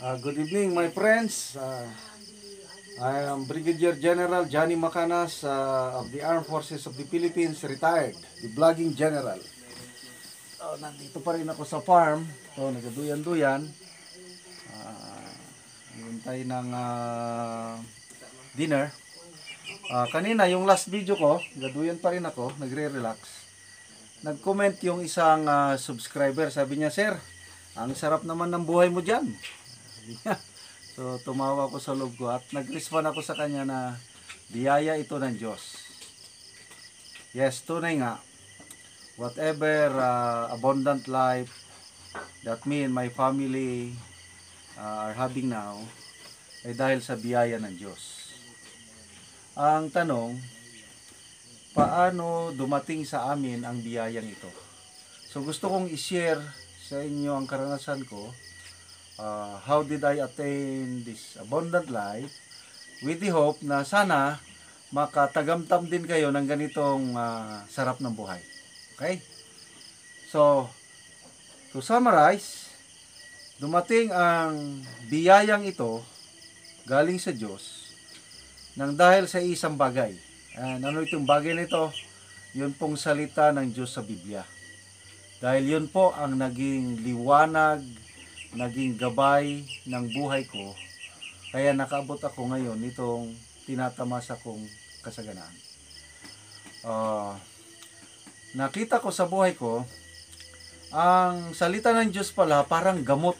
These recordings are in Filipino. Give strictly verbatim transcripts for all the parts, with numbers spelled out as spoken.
Uh, good evening, my friends. Uh, I am Brigadier General Johnny Macanas uh, of the Armed Forces of the Philippines, retired, the vlogging general. Oh, nandito pa rin ako sa farm. So, nagaduyan-duyan. Uh, Hintay ng uh, dinner. Uh, kanina, yung last video ko, nagaduyan pa rin ako, nagre-relax. Nag-comment yung isang uh, subscriber. Sabi niya, Sir, ang sarap naman ng buhay mo dyan. Sabi niya. So, tumawa ko sa loob ko at nag-respond ako sa kanya na biyaya ito ng Diyos. Yes, tunay nga. Whatever uh, abundant life that me and my family uh, are having now ay dahil sa biyaya ng Diyos. Ang tanong, paano dumating sa amin ang biyayang ito? So, gusto kong i-share sa inyo ang karanasan ko. Uh, how did I attain this abundant life with the hope na sana makatagamtam din kayo ng ganitong uh, sarap ng buhay. Okay? So, to summarize, dumating ang biyayang ito galing sa Diyos nang dahil sa isang bagay. And ano itong bagay nito? Yun pong salita ng Diyos sa Biblia. Dahil yun po ang naging liwanag, naging gabay ng buhay ko, kaya nakaabot ako ngayon nitong tinatamasa kong kasaganaan. Uh, nakita ko sa buhay ko, ang salita ng Diyos pala parang gamot.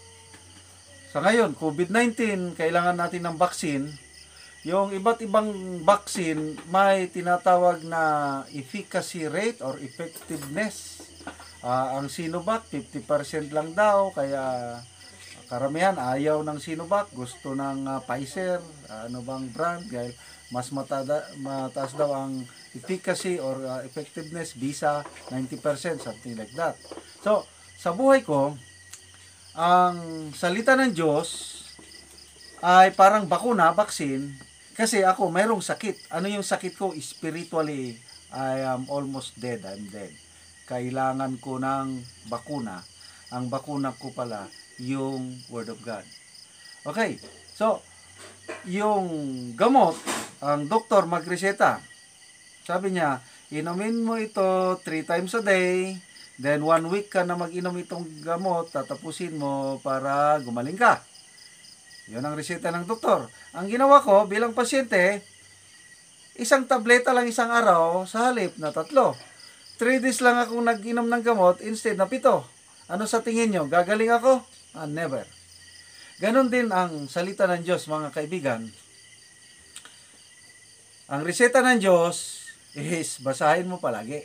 Sa ngayon, COVID nineteen, kailangan natin ng vaccine. Yung iba't ibang vaccine, may tinatawag na efficacy rate or effectiveness. Uh, ang Sinovac, fifty percent lang daw, kaya karamihan ayaw ng Sinovac, gusto ng uh, Pfizer, uh, ano bang brand, dahil mas matada, mataas daw ang efficacy or uh, effectiveness, Visa, ninety percent, something like that. So, sa buhay ko, ang salita ng Diyos ay parang bakuna, vaccine, kasi ako mayroong sakit. Ano yung sakit ko? Spiritually, I am almost dead, I'm dead. Kailangan ko ng bakuna. Ang bakuna ko pala, yung Word of God. Okay, so, yung gamot, ang doktor magreseta. Sabi niya, inumin mo ito three times a day, then one week ka na mag-inom itong gamot, tatapusin mo para gumaling ka. Yun ang reseta ng doktor. Ang ginawa ko bilang pasyente, isang tableta lang isang araw sa halip na tatlo. Three days lang akong nag-inom ng gamot instead na pito. Ano sa tingin nyo? Gagaling ako? Ah, never. Ganon din ang salita ng Diyos, mga kaibigan. Ang reseta ng Diyos is basahin mo palagi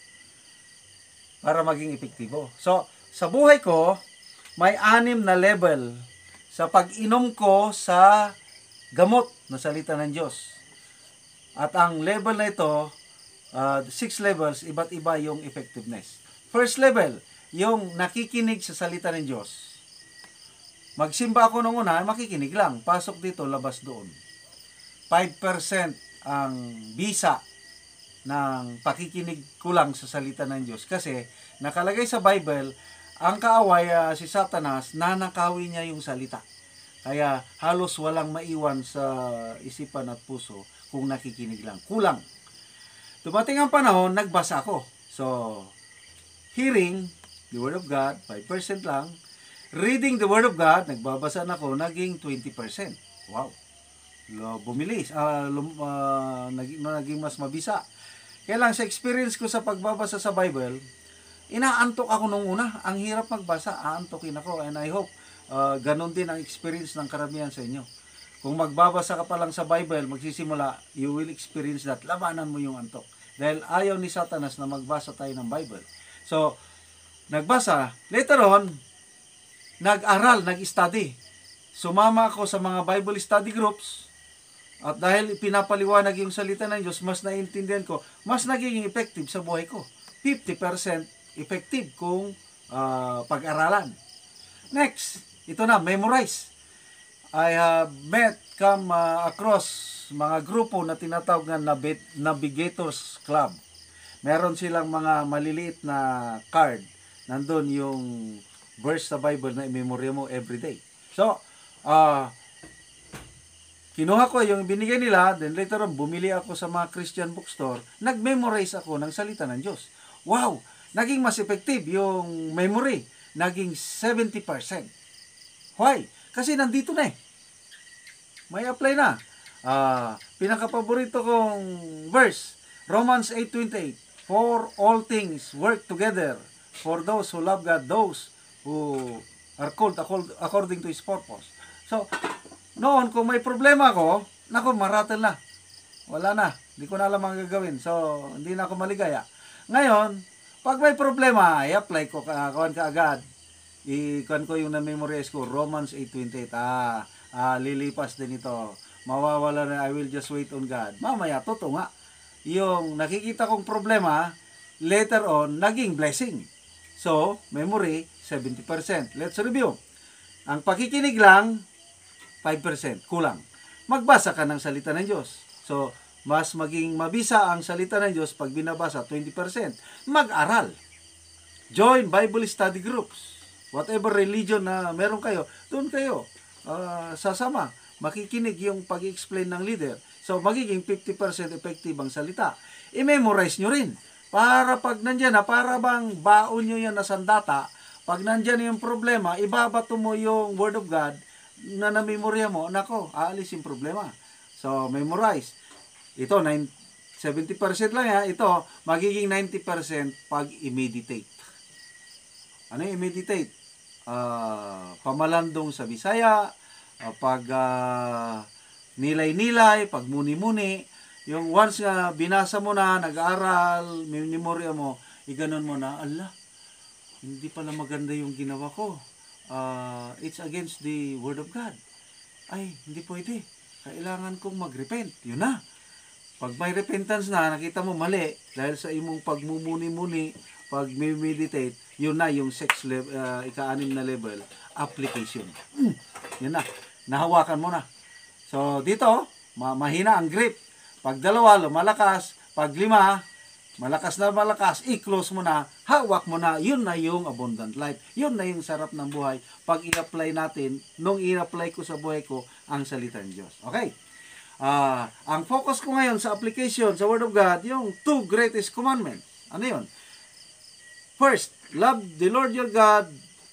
para maging epektibo. So, sa buhay ko, may anim na level sa pag-inom ko sa gamot na salita ng Diyos. At ang level na ito, Uh, six levels, iba't iba yung effectiveness. First level, yung nakikinig sa salita ng Diyos. Magsimba ako nung una, makikinig lang. Pasok dito, labas doon. five percent ang bisa ng pakikinig ko lang sa salita ng Diyos. Kasi nakalagay sa Bible, ang kaaway, uh, si Satanas, nanakawin niya yung salita. Kaya halos walang maiwan sa isipan at puso kung nakikinig lang. Kulang. Dumating ang panahon, nagbasa ako. So, hearing the Word of God, five percent lang. Reading the Word of God, nagbabasa na ako, naging twenty percent. Wow. Bumilis. Uh, lum, uh, naging, naging mas mabisa. Kaya lang, sa experience ko sa pagbabasa sa Bible, inaantok ako nung una. Ang hirap magbasa, aantokin ako. And I hope, uh, ganun din ang experience ng karamihan sa inyo. Kung magbabasa ka pa lang sa Bible, magsisimula, you will experience that. Labanan mo yung antok. Dahil ayaw ni Satanas na magbasa tayo ng Bible. So, nagbasa. Later on, nag-aral, nag-study. Sumama ako sa mga Bible study groups. At dahil pinapaliwanag yung salita ng Diyos, mas naiintindihan ko, mas nagiging effective sa buhay ko. fifty percent effective kung uh, pag-aralan. Next, ito na, memorize. I have met, come uh, across mga grupo na tinatawag na Navigators Club. Meron silang mga maliliit na card. Nandun yung verse sa Bible na i-memorya mo everyday. So, ah, kinuha ko yung binigay nila, then later on, bumili ako sa mga Christian bookstore, nag-memorize ako ng salita ng Diyos. Wow! Naging mas effective yung memory. Naging seventy percent. Why? Kasi nandito na eh. May apply na. Ah, pinaka-paborito kong verse, Romans eight twenty-eight. For all things work together for those who love God, those who are called according to His purpose. So, noon, kung may problema ako, naku, maratel na. Wala na. Hindi ko na alam ang gagawin. So, hindi na ako maligaya. Ngayon, pag may problema, i-apply ko, kakuan ka agad. I-kuan ko yung na-memorize ko, Romans eight twenty-eight. Ah, ah, lilipas din ito. Mawawala na, I will just wait on God. Mamaya, totoo nga. Yung nakikita kong problema, later on, naging blessing. So, memory, seventy percent. Let's review. Ang pakikinig lang, five percent. Kulang. Magbasa ka ng salita ng Diyos. So, mas maging mabisa ang salita ng Diyos pag binabasa, twenty percent. Mag-aral. Join Bible study groups. Whatever religion na meron kayo, doon kayo uh, sasama. Makikinig yung pag-explain ng leader. So, magiging fifty percent effective ang salita. I-memorize nyo rin. Para pag nandyan na, para bang baon nyo yan na sandata, pag nandyan yung problema, ibabato mo yung Word of God na namemorya mo, nako, aalis yung problema. So, memorize. Ito, seventy percent lang ya. Ito, magiging ninety percent pag i-meditate. Ano yung i-meditate? Uh, pamalandong sa Bisaya, uh, pag uh, nilay-nilay, pag muni-muni. Yung once nga binasa mo na, nag-aaral, memorya mo, iganon mo na, ala, hindi pala maganda yung ginawa ko. Uh, it's against the Word of God. Ay, hindi pwede. Kailangan kong mag-repent. Yun na. Pag may repentance na, nakita mo mali, dahil sa imong pagmumuni-muni, pag meditate, yun na yung six level, uh, ika-anim na level, application. Mm, yun na. Nahawakan mo na. So, dito, ma mahina ang grip. Pag dalawa, lumalakas. Pag lima, malakas na malakas, i-close mo na, hawak mo na, yun na yung abundant life. Yun na yung sarap ng buhay. Pag i-apply natin, nung i-apply ko sa buhay ko, ang salita ng Diyos. Okay? Uh, ang focus ko ngayon sa application, sa Word of God, yung two greatest commandments. Ano yun? First, love the Lord your God,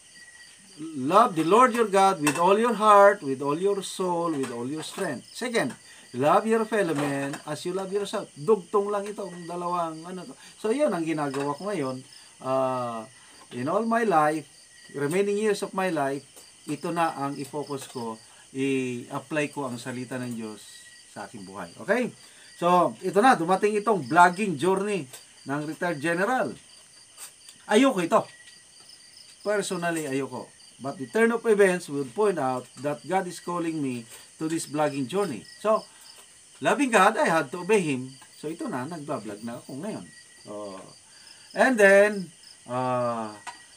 love the Lord your God with all your heart, with all your soul, with all your strength. Second, love your fellow man as you love yourself. Dugtong lang ito, ang dalawang ano to. So, yun ang ginagawa ko ngayon. Uh, in all my life, remaining years of my life, ito na ang i-focus ko, i-apply ko ang salita ng Diyos sa aking buhay. Okay? So, ito na, dumating itong vlogging journey ng retired general. Ayoko ito. Personally, ayoko. But the turn of events will point out that God is calling me to this vlogging journey. So, loving God, I had to obey Him. So, ito na, nagbablog na ako ngayon. Uh, and then, uh,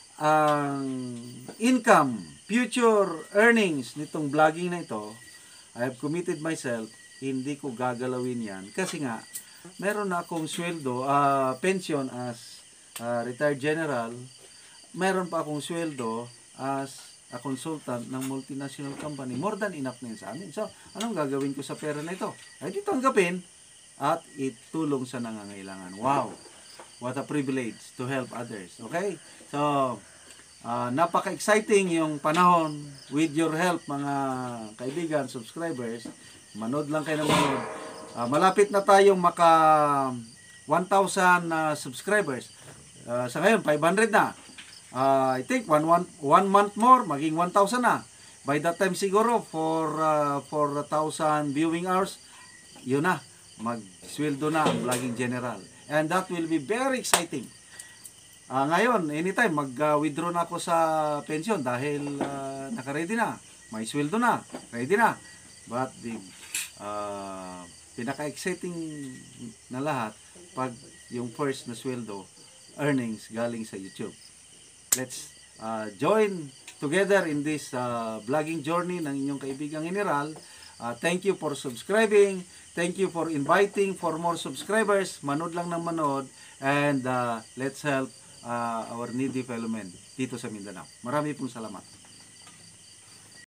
ang income, future earnings nitong vlogging na ito, I have committed myself, hindi ko gagalawin yan. Kasi nga, meron na akong sweldo, uh, pension as uh, retired general, meron pa akong sweldo as a consultant ng multinational company. More than enough na yun sa amin. So, anong gagawin ko sa pera na ito? Ay, di tanggapin at itulong sa nangangailangan. Wow! What a privilege to help others. Okay? So, uh, napaka-exciting yung panahon with your help, mga kaibigan, subscribers. Manood lang kayo ng manood. Uh, malapit na tayong maka one thousand uh, subscribers. Uh, sa ngayon, five hundred na. Uh, I think one, one, one month more, maging one thousand na. By that time siguro, for uh, for one thousand viewing hours, yun na, mag-sweldo na ang vlogging general. And that will be very exciting. Uh, ngayon, anytime, mag-withdraw na ako sa pension dahil uh, naka-ready na. May sweldo na, ready na. But the uh, pinaka-exciting na lahat, pag yung first na sweldo, earnings galing sa YouTube. Let's uh, join together in this uh, vlogging journey ng inyong kaibigang general. Uh, thank you for subscribing. Thank you for inviting for more subscribers. Manood lang ng manood. And uh, let's help uh, our needy fellow men dito sa Mindanao. Marami pong salamat.